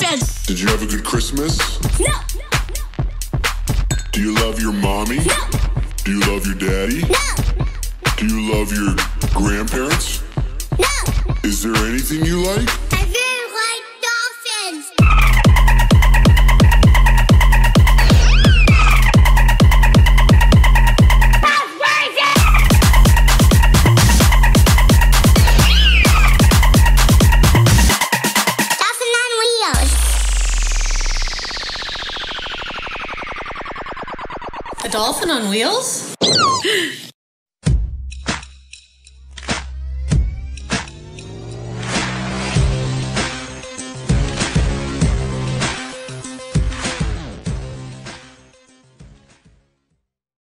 dolphins. Did you have a good Christmas? No. Do you love your mommy? No. Do you love your daddy? No. Do you love your grandparents? No. Is there anything you like? I really like dolphins. Dolphin on wheels. A dolphin on wheels?